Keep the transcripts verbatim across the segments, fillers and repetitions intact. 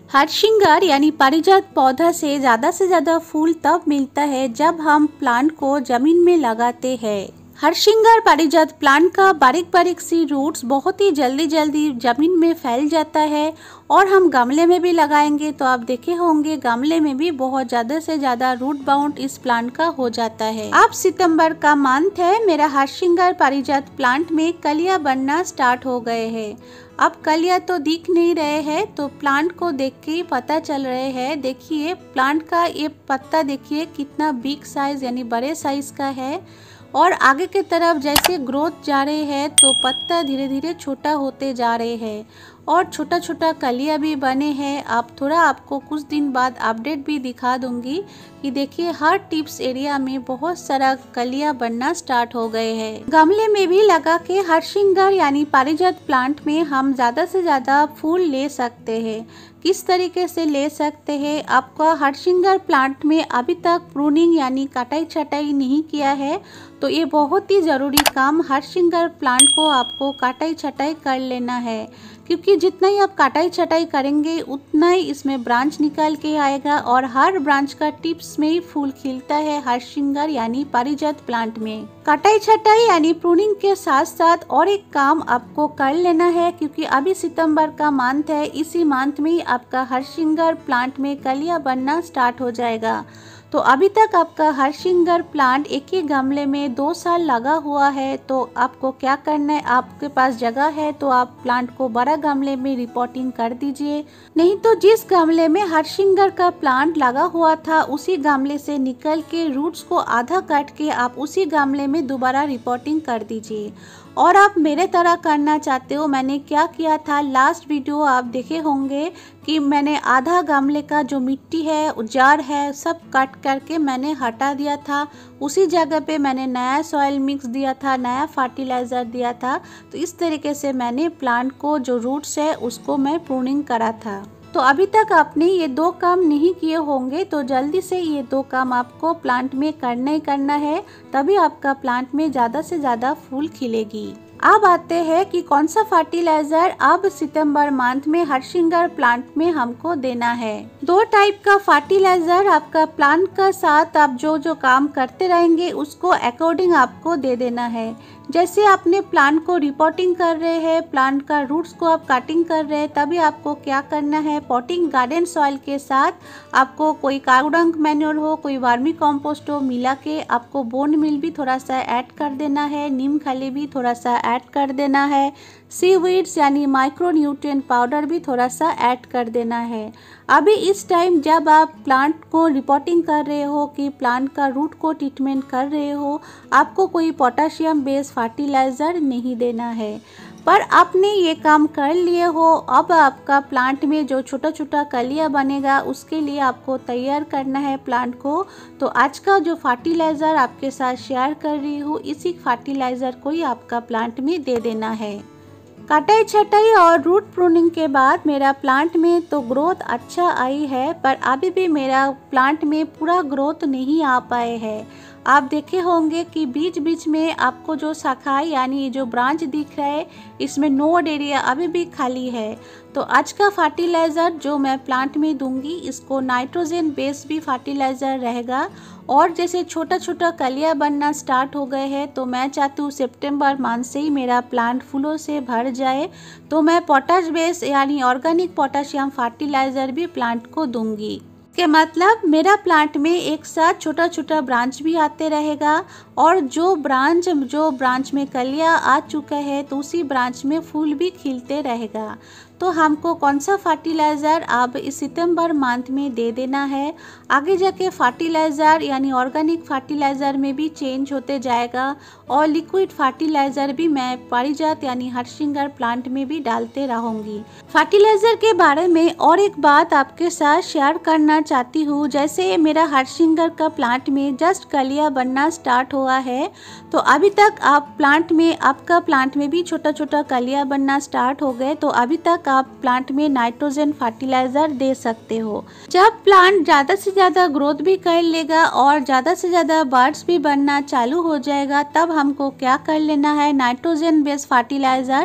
हरसिंगार यानी पारिजात पौधा से ज़्यादा से ज़्यादा फूल तब मिलता है जब हम प्लांट को ज़मीन में लगाते हैं। हरसिंगार पारिजात प्लांट का बारीक बारीक सी रूट्स बहुत ही जल्दी जल्दी ज़मीन में फैल जाता है और हम गमले में भी लगाएंगे तो आप देखे होंगे गमले में भी बहुत ज़्यादा से ज़्यादा रूट बाउंड इस प्लांट का हो जाता है। अब सितंबर का मंथ है, मेरा हरसिंगार पारिजात प्लांट में कलियां बनना स्टार्ट हो गए हैं। अब कलियां तो दिख नहीं रहे हैं तो प्लांट को देख के ही पता चल रहे हैं। देखिए प्लांट का ये पत्ता देखिए कितना बिग साइज यानी बड़े साइज का है और आगे की तरफ जैसे ग्रोथ जा रहे हैं तो पत्ता धीरे धीरे छोटा होते जा रहे हैं और छोटा छोटा कलियां भी बने हैं। आप थोड़ा आपको कुछ दिन बाद अपडेट भी दिखा दूंगी कि देखिए हर टिप्स एरिया में बहुत सारा कलियां बनना स्टार्ट हो गए हैं। गमले में भी लगा के हरसिंगार यानी पारिजात प्लांट में हम ज़्यादा से ज़्यादा फूल ले सकते हैं। किस तरीके से ले सकते हैं? आपका हरसिंगार प्लांट में अभी तक प्रूनिंग यानी कटाई छटाई नहीं किया है तो ये बहुत ही ज़रूरी काम हरसिंगार प्लांट को आपको कटाई छटाई कर लेना है, क्योंकि जितना ही आप कटाई छटाई करेंगे उतना ही इसमें ब्रांच निकल के आएगा और हर ब्रांच का टिप्स में ही फूल खिलता है हरसिंगार यानी पारिजात प्लांट में। कटाई छटाई यानी प्रूनिंग के साथ साथ और एक काम आपको कर लेना है, क्योंकि अभी सितंबर का मंथ है, इसी मंथ में ही आपका हरसिंगार प्लांट में कलियां बनना स्टार्ट हो जाएगा। तो अभी तक आपका हरसिंगार प्लांट एक ही गमले में दो साल लगा हुआ है तो आपको क्या करना है, आपके पास जगह है तो आप प्लांट को बड़ा गमले में रिपोर्टिंग कर दीजिए, नहीं तो जिस गमले में हरसिंगार का प्लांट लगा हुआ था उसी गमले से निकल के रूट्स को आधा काट के आप उसी गमले में दोबारा रिपोर्टिंग कर दीजिए। और आप मेरे तरह करना चाहते हो, मैंने क्या किया था लास्ट वीडियो आप देखे होंगे कि मैंने आधा गमले का जो मिट्टी है जार है सब कट करके मैंने हटा दिया था, उसी जगह पे मैंने नया सॉइल मिक्स दिया था, नया फर्टिलाइज़र दिया था। तो इस तरीके से मैंने प्लांट को जो रूट्स है उसको मैं प्रूनिंग करा था। तो अभी तक आपने ये दो काम नहीं किए होंगे तो जल्दी से ये दो काम आपको प्लांट में करना ही करना है, तभी आपका प्लांट में ज़्यादा से ज़्यादा फूल खिलेगी। अब आते हैं कि कौन सा फर्टिलाइजर अब सितंबर मंथ में हरसिंगार प्लांट में हमको देना है। दो टाइप का फर्टिलाइजर आपका प्लांट का साथ आप जो जो काम करते रहेंगे उसको अकॉर्डिंग आपको दे देना है। जैसे आपने प्लांट को रिपोर्टिंग कर रहे हैं, प्लांट का रूट्स को आप कटिंग कर रहे हैं, तभी आपको क्या करना है, पॉटिंग गार्डन सॉइल के साथ आपको कोई काउडंग मैन्योर हो, कोई वर्मी कंपोस्ट हो मिला के आपको बोन मिल भी थोड़ा सा ऐड कर देना है, नीम खली भी थोड़ा सा ऐड कर देना है, सीवीड्स यानी माइक्रो न्यूट्रिएंट पाउडर भी थोड़ा सा ऐड कर देना है। अभी इस टाइम जब आप प्लांट को रिपोर्टिंग कर रहे हो कि प्लांट का रूट को ट्रीटमेंट कर रहे हो, आपको कोई पोटाशियम बेस्ड फर्टिलाइज़र नहीं देना है। पर आपने ये काम कर लिए हो, अब आपका प्लांट में जो छोटा छोटा कलियां बनेगा उसके लिए आपको तैयार करना है प्लांट को। तो आज का जो फर्टिलाइज़र आपके साथ शेयर कर रही हूँ, इसी फर्टिलाइज़र को ही आपका प्लांट में दे देना है। कटाई छटाई और रूट प्रूनिंग के बाद मेरा प्लांट में तो ग्रोथ अच्छा आई है, पर अभी भी मेरा प्लांट में पूरा ग्रोथ नहीं आ पाए है। आप देखे होंगे कि बीच बीच में आपको जो शाखाएं यानी जो ब्रांच दिख रहा है इसमें नोड एरिया अभी भी खाली है। तो आज का फर्टिलाइज़र जो मैं प्लांट में दूंगी इसको नाइट्रोजन बेस्ड भी फर्टिलाइज़र रहेगा। और जैसे छोटा छोटा कलियां बनना स्टार्ट हो गए हैं तो मैं चाहती हूँ सितंबर मंथ से ही मेरा प्लांट फूलों से भर जाए, तो मैं पोटाश बेस यानी ऑर्गेनिक पोटाशियम फर्टिलाइज़र भी प्लांट को दूंगी। के मतलब मेरा प्लांट में एक साथ छोटा छोटा ब्रांच भी आते रहेगा और जो ब्रांच जो ब्रांच में कलियां आ चुका है तो उसी ब्रांच में फूल भी खिलते रहेगा। तो हमको कौन सा फर्टिलाइज़र अब इस सितंबर मंथ में दे देना है, आगे जाके फर्टिलाइज़र यानी ऑर्गेनिक फर्टिलाइज़र में भी चेंज होते जाएगा और लिक्विड फर्टिलाइज़र भी मैं पारिजात यानी हरसिंगार प्लांट में भी डालते रहूँगी। फर्टिलाइज़र के बारे में और एक बात आपके साथ शेयर करना चाहती हूँ। जैसे मेरा हरसिंगार का प्लांट में जस्ट कलियां बनना स्टार्ट हुआ है तो अभी तक आप प्लांट में आपका प्लांट में भी छोटा छोटा कलियां बनना स्टार्ट हो गए तो अभी तक आप प्लांट में नाइट्रोजन फर्टिलाइजर दे सकते हो। जब प्लांट ज़्यादा से ज़्यादा ग्रोथ भी कर लेगा और ज़्यादा से ज़्यादा बर्ड्स भी बनना चालू हो जाएगा तब हमको क्या कर लेना है, नाइट्रोजन बेस्ड फर्टिलाइज़र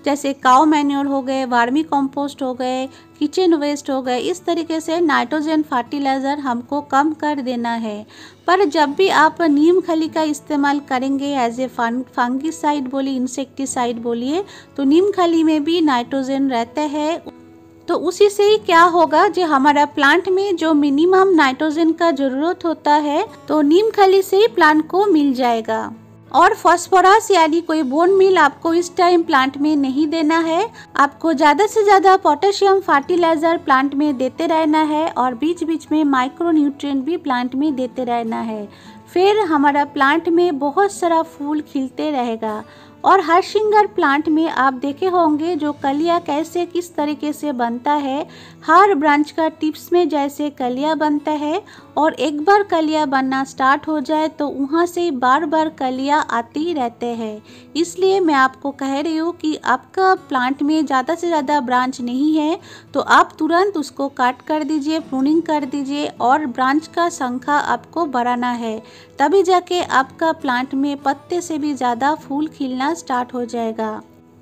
जैसे काउ मैन्योर हो गए, वर्मी कंपोस्ट हो गए, किचन वेस्ट हो गए, इस तरीके से नाइट्रोजन फर्टिलाइज़र हमको कम कर देना है। पर जब भी आप नीम खली का इस्तेमाल करेंगे एज ए फंगीसाइड बोलिए, इंसेक्टिसाइड बोलिए, तो नीम खली में भी नाइट्रोजन रहता है। तो उसी से ही क्या होगा, जो हमारा प्लांट में जो मिनिमम नाइट्रोजन का ज़रूरत होता है तो नीम खली से ही प्लांट को मिल जाएगा। और फास्फोरस यानी कोई बोन मील आपको इस टाइम प्लांट में नहीं देना है। आपको ज़्यादा से ज़्यादा पोटेशियम फर्टिलाइज़र प्लांट में देते रहना है और बीच बीच में माइक्रो न्यूट्रिएंट भी प्लांट में देते रहना है। फिर हमारा प्लांट में बहुत सारा फूल खिलते रहेगा। और हरसिंगार प्लांट में आप देखे होंगे जो कलियां कैसे किस तरीके से बनता है। हर ब्रांच का टिप्स में जैसे कलियां बनता है और एक बार कलियां बनना स्टार्ट हो जाए तो वहाँ से बार बार कलियां आती ही रहते हैं। इसलिए मैं आपको कह रही हूँ कि आपका प्लांट में ज़्यादा से ज़्यादा ब्रांच नहीं है तो आप तुरंत उसको काट कर दीजिए, प्रूनिंग कर दीजिए और ब्रांच का संख्या आपको बढ़ाना है। तभी जाके आपका प्लांट में पत्ते से भी ज़्यादा फूल खिलना स्टार्ट हो जाएगा।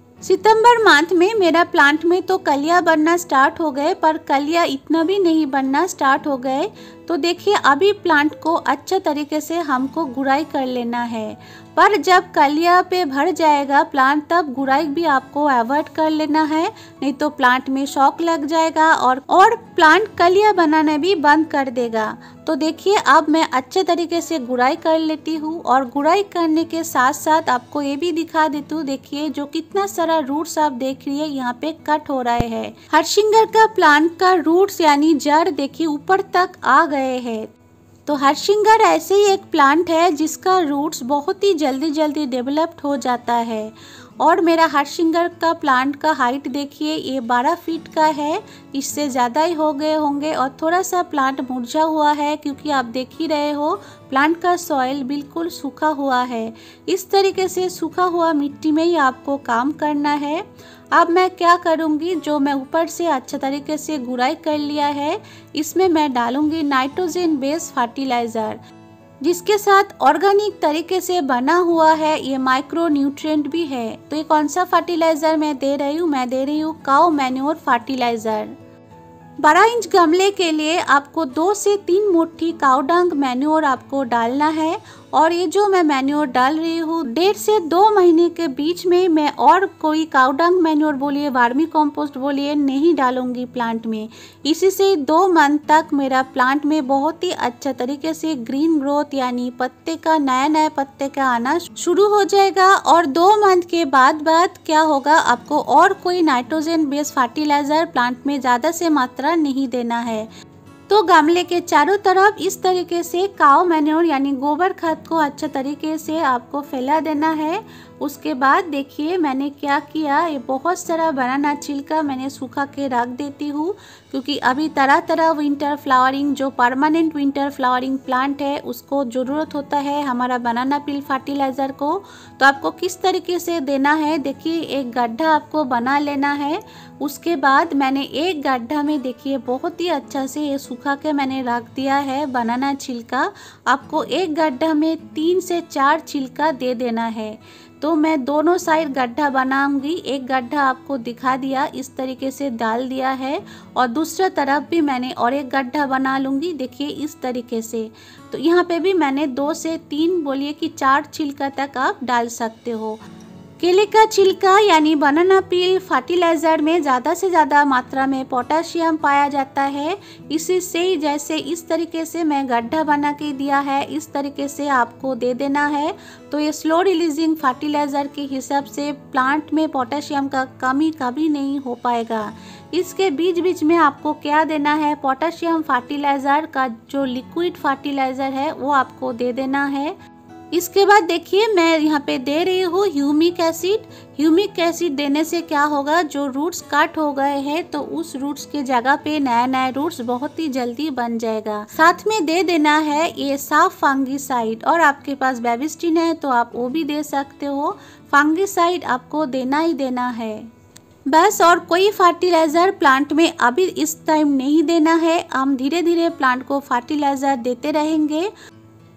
सितंबर मंथ में मेरा प्लांट में तो कलियां बनना स्टार्ट हो गए, पर कलियां इतना भी नहीं बनना स्टार्ट हो गए। तो देखिए अभी प्लांट को अच्छे तरीके से हमको गुड़ाई कर लेना है। पर जब कलियां पे भर जाएगा प्लांट तब गुड़ाई भी आपको अवॉइड कर लेना है, नहीं तो प्लांट में शॉक लग जाएगा और और प्लांट कलियां बनाना भी बंद कर देगा। तो देखिए अब मैं अच्छे तरीके से गुड़ाई कर लेती हूँ और गुड़ाई करने के साथ साथ आपको ये भी दिखा देती हूँ। देखिए जो कितना सारा रूट्स आप देख रही है यहाँ पे कट हो रहे हैं। हरसिंगार का प्लांट का रूट्स यानी जड़ देखिए ऊपर तक आ गए हैं। तो हरसिंगार ऐसे ही एक प्लांट है जिसका रूट्स बहुत ही जल्दी जल्दी डेवलप्ड हो जाता है। और मेरा हरसिंगार का प्लांट का हाइट देखिए ये बारह फीट का है, इससे ज़्यादा ही हो गए होंगे। और थोड़ा सा प्लांट मुरझा हुआ है क्योंकि आप देख ही रहे हो प्लांट का सॉइल बिल्कुल सूखा हुआ है। इस तरीके से सूखा हुआ मिट्टी में ही आपको काम करना है। अब मैं क्या करूँगी, जो मैं ऊपर से अच्छे तरीके से गुड़ाई कर लिया है इसमें मैं डालूँगी नाइट्रोजन बेस्ड फर्टिलाइज़र, जिसके साथ ऑर्गेनिक तरीके से बना हुआ है ये माइक्रो न्यूट्रिएंट भी है। तो ये कौन सा फर्टिलाइज़र मैं दे रही हूँ, मैं दे रही हूँ काउ मैन्योर फर्टिलाइज़र। बारह इंच गमले के लिए आपको दो से तीन मुट्ठी काउ डंग मैन्योर आपको डालना है। और ये जो मैं मैन्योर डाल रही हूँ डेढ़ से दो महीने के बीच में मैं और कोई काउ डंग मैन्योर बोलिए, वर्मी कंपोस्ट बोलिए, नहीं डालूंगी प्लांट में। इसी से दो मंथ तक मेरा प्लांट में बहुत ही अच्छा तरीके से ग्रीन ग्रोथ यानी पत्ते का नया नया पत्ते का आना शुरू हो जाएगा। और दो मंथ के बाद बाद क्या होगा, आपको और कोई नाइट्रोजन बेस्ड फर्टिलाइज़र प्लांट में ज़्यादा से मात्रा नहीं देना है। तो गमले के चारों तरफ इस तरीके से काउ मैन्योर यानी गोबर खाद को अच्छे तरीके से आपको फैला देना है। उसके बाद देखिए मैंने क्या किया, ये बहुत सारा बनाना छिलका मैंने सूखा के रख देती हूँ क्योंकि अभी तरह तरह विंटर फ्लावरिंग जो परमानेंट विंटर फ्लावरिंग प्लांट है उसको ज़रूरत होता है हमारा बनाना पील फर्टिलाइज़र को। तो आपको किस तरीके से देना है, देखिए एक गड्ढा आपको बना लेना है। उसके बाद मैंने एक गड्ढा में देखिए बहुत ही अच्छा से ये सूखा के मैंने रख दिया है बनाना छिलका। आपको एक गड्ढा में तीन से चार छिलका दे देना है। तो मैं दोनों साइड गड्ढा बनाऊंगी, एक गड्ढा आपको दिखा दिया इस तरीके से डाल दिया है और दूसरा तरफ भी मैंने और एक गड्ढा बना लूँगी देखिए इस तरीके से। तो यहाँ पे भी मैंने दो से तीन बोलिए कि चार छिलका तक आप डाल सकते हो। केले का छिलका यानी बनाना पील फर्टिलाइज़र में ज़्यादा से ज़्यादा मात्रा में पोटेशियम पाया जाता है। इसी से जैसे इस तरीके से मैं गड्ढा बना के दिया है इस तरीके से आपको दे देना है। तो ये स्लो रिलीजिंग फर्टिलाइज़र के हिसाब से प्लांट में पोटेशियम का कमी कभी नहीं हो पाएगा। इसके बीच बीच में आपको क्या देना है, पोटेशियम फर्टिलाइज़र का जो लिक्विड फर्टिलाइज़र है वो आपको दे देना है। इसके बाद देखिए मैं यहाँ पे दे रही हूँ ह्यूमिक एसिड। ह्यूमिक एसिड देने से क्या होगा, जो रूट्स कट हो गए हैं तो उस रूट्स के जगह पे नया नया रूट्स बहुत ही जल्दी बन जाएगा। साथ में दे देना है ये साफ फंगीसाइड, और आपके पास बेबिस्टिन है तो आप वो भी दे सकते हो। फंगीसाइड आपको देना ही देना है बस, और कोई फर्टिलाइज़र प्लांट में अभी इस टाइम नहीं देना है। हम धीरे धीरे प्लांट को फर्टिलाइज़र देते रहेंगे।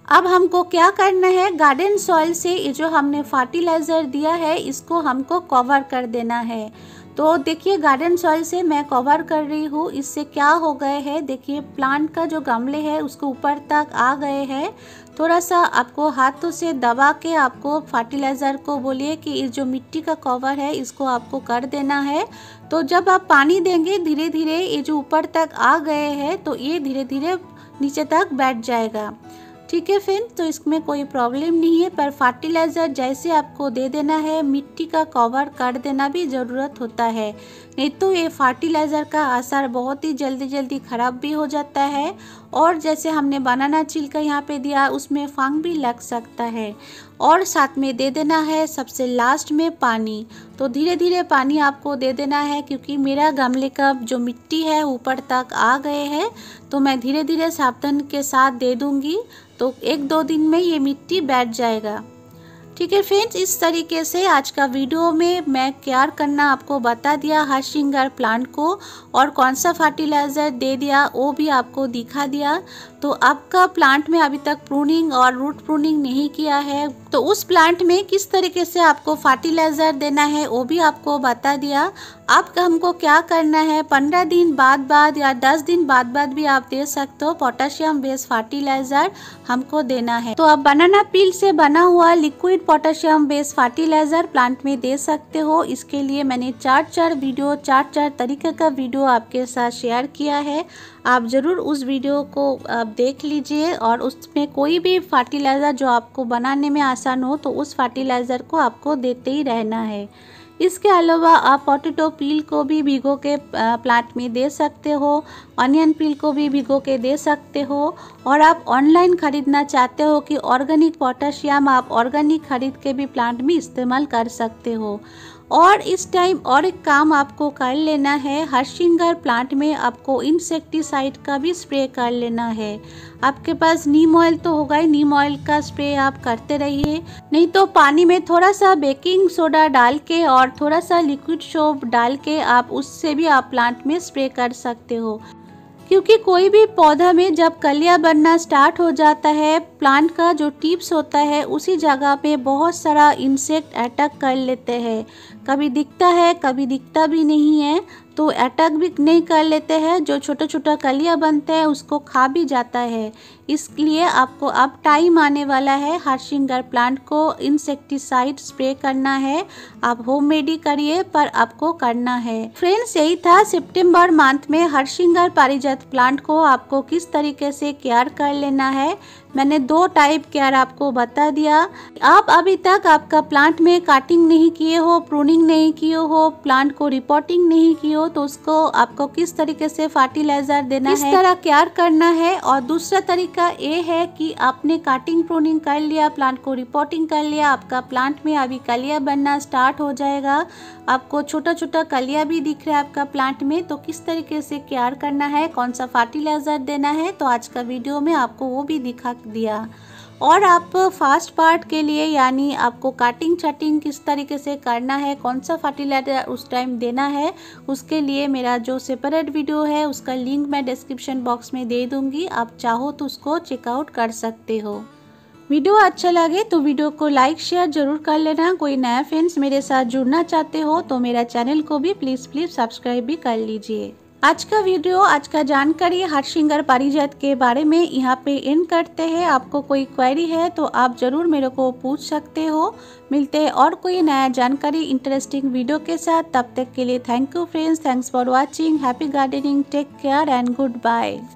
अब हमको क्या करना है, गार्डन सॉइल से ये जो हमने फर्टिलाइज़र दिया है इसको हमको कवर कर देना है। तो देखिए गार्डन सॉइल से मैं कवर कर रही हूँ। इससे क्या हो गए है, देखिए प्लांट का जो गमले है उसको ऊपर तक आ गए हैं। थोड़ा सा आपको हाथों से दबा के आपको फर्टिलाइज़र को बोलिए कि इस जो मिट्टी का कवर है इसको आपको कर देना है। तो जब आप पानी देंगे धीरे धीरे ये जो ऊपर तक आ गए हैं तो ये धीरे धीरे नीचे तक बैठ जाएगा। ठीक है फ्रेंड, तो इसमें कोई प्रॉब्लम नहीं है, पर फर्टिलाइज़र जैसे आपको दे देना है मिट्टी का कवर कर देना भी ज़रूरत होता है, नहीं तो ये फर्टिलाइज़र का असर बहुत ही जल्दी जल्दी ख़राब भी हो जाता है। और जैसे हमने बनाना छिलका यहाँ पे दिया उसमें फंग भी लग सकता है। और साथ में दे देना है सबसे लास्ट में पानी। तो धीरे धीरे पानी आपको दे देना है, क्योंकि मेरा गमले का जो मिट्टी है ऊपर तक आ गए हैं, तो मैं धीरे धीरे सावधान के साथ दे दूँगी। तो एक दो दिन में ये मिट्टी बैठ जाएगा। ठीक है फ्रेंड्स, इस तरीके से आज का वीडियो में मैं केयर करना आपको बता दिया हरसिंगार प्लांट को, और कौन सा फर्टिलाइज़र दे दिया वो भी आपको दिखा दिया। तो आपका प्लांट में अभी तक प्रूनिंग और रूट प्रूनिंग नहीं किया है तो उस प्लांट में किस तरीके से आपको फर्टिलाइज़र देना है वो भी आपको बता दिया। अब हमको क्या करना है, पंद्रह दिन बाद बाद या दस दिन बाद बाद भी आप दे सकते हो पोटेशियम बेस्ड फर्टिलाइज़र हमको देना है। तो आप बनाना पील से बना हुआ liquid potassium based fertiliser plant में दे सकते हो। इसके लिए मैंने चार चार वीडियो चार चार तरीके का वीडियो आपके साथ शेयर किया है। आप ज़रूर उस वीडियो को आप देख लीजिए, और उसमें कोई भी फर्टिलाइज़र जो आपको बनाने में आसान हो तो उस फर्टिलाइज़र को आपको देते ही रहना है। इसके अलावा आप पोटैटो पील को भी भिगो के प्लांट में दे सकते हो, अनियन पील को भी भिगो के दे सकते हो। और आप ऑनलाइन ख़रीदना चाहते हो कि ऑर्गेनिक पोटेशियम, आप ऑर्गेनिक खरीद के भी प्लांट में इस्तेमाल कर सकते हो। और इस टाइम और एक काम आपको कर लेना है, हरसिंगार प्लांट में आपको इंसेक्टिसाइड का भी स्प्रे कर लेना है। आपके पास नीम ऑयल तो होगा ही, नीम ऑयल का स्प्रे आप करते रहिए, नहीं तो पानी में थोड़ा सा बेकिंग सोडा डाल के और थोड़ा सा लिक्विड सोप डाल के आप उससे भी आप प्लांट में स्प्रे कर सकते हो। क्योंकि कोई भी पौधा में जब कलियां बनना स्टार्ट हो जाता है, प्लांट का जो टिप्स होता है उसी जगह पे बहुत सारा इंसेक्ट अटैक कर लेते हैं। कभी दिखता है कभी दिखता भी नहीं है, तो अटैक भी नहीं कर लेते हैं, जो छोटा छोटा कलियां बनते हैं उसको खा भी जाता है। इसलिए आपको अब टाइम आने वाला है हरसिंगार प्लांट को इंसेक्टिसाइड स्प्रे करना है। आप होममेड ही करिए, पर आपको करना है। फ्रेंड्स, यही था सितंबर मंथ में हरसिंगार पारिजात प्लांट को आपको किस तरीके से केयर कर लेना है। मैंने दो टाइप केयर आपको बता दिया। आप अभी तक आपका प्लांट में कटिंग नहीं किए हो, प्रूनिंग नहीं किए हो, प्लांट को रिपोर्टिंग नहीं किए हो, तो उसको आपको किस तरीके से फर्टिलाइजर देना है, किस तरह केयर करना है। और दूसरा तरीका ये है कि आपने कटिंग प्रूनिंग कर लिया, प्लांट को रिपोर्टिंग कर लिया, आपका प्लांट में अभी कलियां बनना स्टार्ट हो जाएगा, आपको छोटा छोटा कलियां भी दिख रहा है आपका प्लांट में, तो किस तरीके से केयर करना है, कौन सा फर्टिलाइजर देना है, तो आज का वीडियो में आपको वो भी दिखा दिया। और आप फास्ट पार्ट के लिए, यानी आपको कटिंग छटिंग किस तरीके से करना है, कौन सा फर्टिलाइजर उस टाइम देना है, उसके लिए मेरा जो सेपरेट वीडियो है उसका लिंक मैं डिस्क्रिप्शन बॉक्स में दे दूंगी। आप चाहो तो उसको चेकआउट कर सकते हो। वीडियो अच्छा लगे तो वीडियो को लाइक शेयर जरूर कर लेना। कोई नया फ्रेंड्स मेरे साथ जुड़ना चाहते हो तो मेरा चैनल को भी प्लीज़ प्लीज़ सब्सक्राइब भी कर लीजिए। आज का वीडियो, आज का जानकारी हरसिंगार पारिजात के बारे में यहाँ पे एंड करते हैं। आपको कोई क्वेरी है तो आप ज़रूर मेरे को पूछ सकते हो। मिलते हैं और कोई नया जानकारी इंटरेस्टिंग वीडियो के साथ। तब तक के लिए thank you friends, thanks for watching, happy gardening, take care and good bye.